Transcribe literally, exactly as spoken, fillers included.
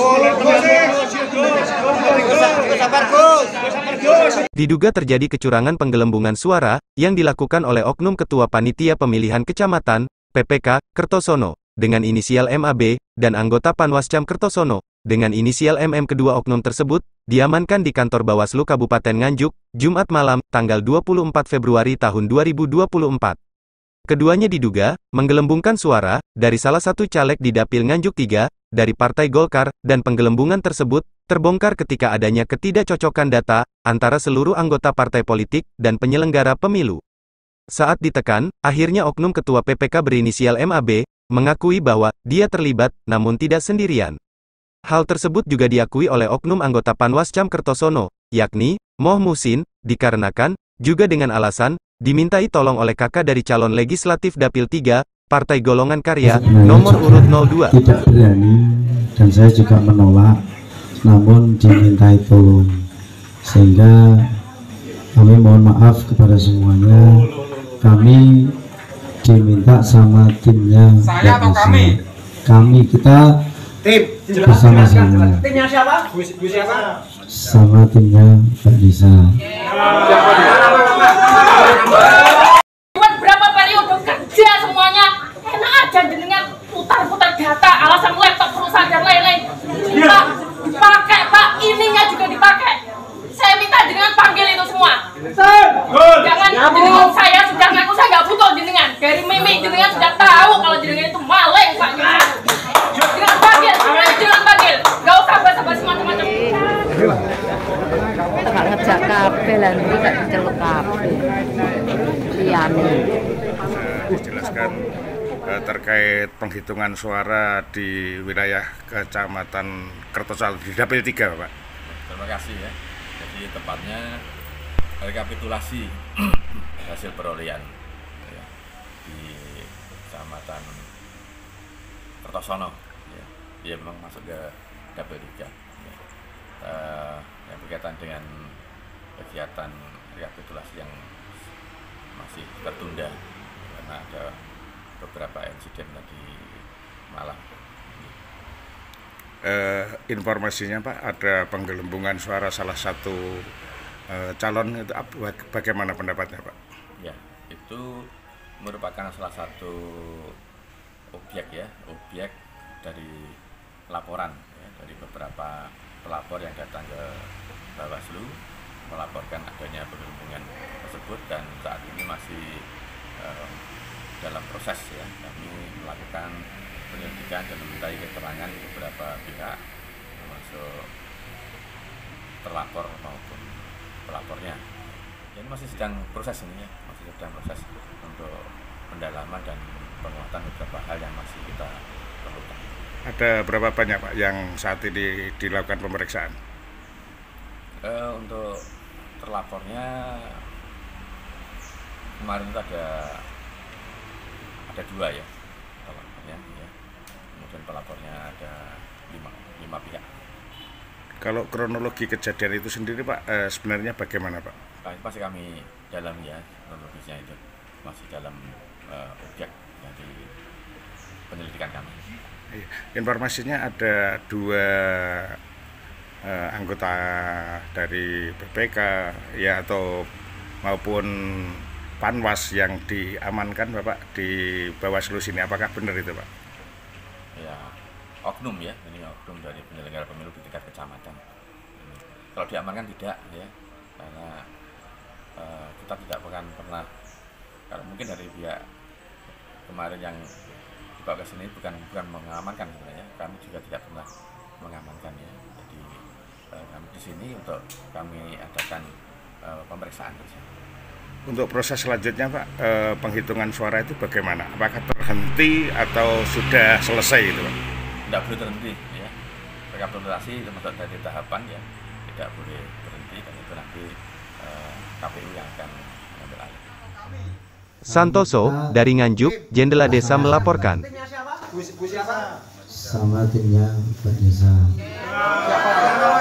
Diduga terjadi kecurangan penggelembungan suara yang dilakukan oleh oknum Ketua Panitia Pemilihan Kecamatan P P K Kertosono dengan inisial M A B dan anggota Panwascam Kertosono dengan inisial M M. Kedua oknum tersebut diamankan di kantor Bawaslu Kabupaten Nganjuk Jumat malam tanggal dua puluh empat Februari tahun dua ribu dua puluh empat. Keduanya diduga menggelembungkan suara dari salah satu caleg di Dapil Nganjuk tiga dari Partai Golkar, dan penggelembungan tersebut terbongkar ketika adanya ketidakcocokan data antara seluruh anggota partai politik dan penyelenggara pemilu. Saat ditekan, akhirnya oknum Ketua P P K berinisial M A B mengakui bahwa dia terlibat, namun tidak sendirian. Hal tersebut juga diakui oleh oknum anggota Panwascam Kertosono, yakni Moh Musin, dikarenakan juga dengan alasan dimintai tolong oleh kakak dari calon legislatif Dapil tiga, Partai Golongan Karya, nomor urut nol dua. Tidak berani, dan saya juga menolak, namun dimintai tolong. Sehingga kami mohon maaf kepada semuanya, kami diminta sama timnya. Saya atau kami? Kami, kita tim bersama-sama. Timnya siapa? Bu siapa? Sama timnya Mbak Nisa. Buat berapa periode kerja semuanya enak aja dengan putar-putar data, alasan laptop perusahaan dan lain-lain. Pak, dipakai Pak, ininya juga dipakai. Saya minta dengan panggil itu semua. Jangan jenengan, saya sudah ngaku saya nggak butuh jenengan. Dari mimik jenengan sudah tahu kalau jenengan itu maling Pak. Jenengan panggil, jenengan panggil. Nggak usah basa-basi macam-macam. Gak ngejak kabel lan iki gak diceluk kabel. Liyane. Dijelaskan eh, terkait penghitungan suara di wilayah Kecamatan Kertosono di Dapil tiga, Pak. Terima kasih ya. Jadi tepatnya rekapitulasi hasil perolehan ya, di Kecamatan Kertosono ya. Dia memang masuk ke Dapil tiga. Ya. Uh, yang berkaitan dengan kegiatan rekapitulasi yang masih tertunda karena ada beberapa insiden tadi malam. Uh, informasinya Pak, ada penggelembungan suara salah satu uh, calon, itu bagaimana pendapatnya Pak? Ya, itu merupakan salah satu objek ya, objek dari laporan ya, dari beberapa pelapor yang datang ke Bawaslu melaporkan adanya penggelembungan tersebut, dan saat ini masih uh, dalam proses ya, kami melakukan penyelidikan dan memintai keterangan beberapa pihak termasuk terlapor maupun pelapornya. Ini masih sedang proses ini ya, masih sedang proses untuk pendalaman dan penguatan beberapa hal yang masih kita perlukan. Ada berapa banyak Pak yang saat ini dilakukan pemeriksaan? Uh, untuk terlapornya kemarin itu ada ada dua ya pelapornya, ya. Kemudian pelapornya ada lima, lima pihak. Kalau kronologi kejadian itu sendiri Pak, eh, sebenarnya bagaimana Pak? Nah, itu masih kami dalam ya, kronologisnya itu masih dalam uh, objek dari penyelidikan kami. Informasinya ada dua uh, anggota dari P P K ya atau maupun Panwas yang diamankan Bapak di Bawaslu sini, apakah benar itu Pak? Ya, oknum ya, ini oknum dari penyelenggara pemilu di tingkat kecamatan. Kalau diamankan tidak ya, karena uh, kita tidak akan pernah, kalau mungkin dari pihak kemarin yang dibawa ke sini bukan bukan mengamankan sebenarnya, kami juga tidak pernah mengamankan ya. Jadi uh, kami di sini untuk kami adakan uh, pemeriksaan saja. Untuk proses selanjutnya Pak, eh, penghitungan suara itu bagaimana? Apakah terhenti atau sudah selesai itu Pak? Tidak boleh terhenti ya. Rekapitulasi termasuk dari tahapan ya, tidak boleh berhenti, dan itu nanti eh, K P U yang akan mengambil alih. Santoso, dari Nganjuk, Jendela Desa melaporkan. Bu siapa? Sama timnya Mbak Nisa.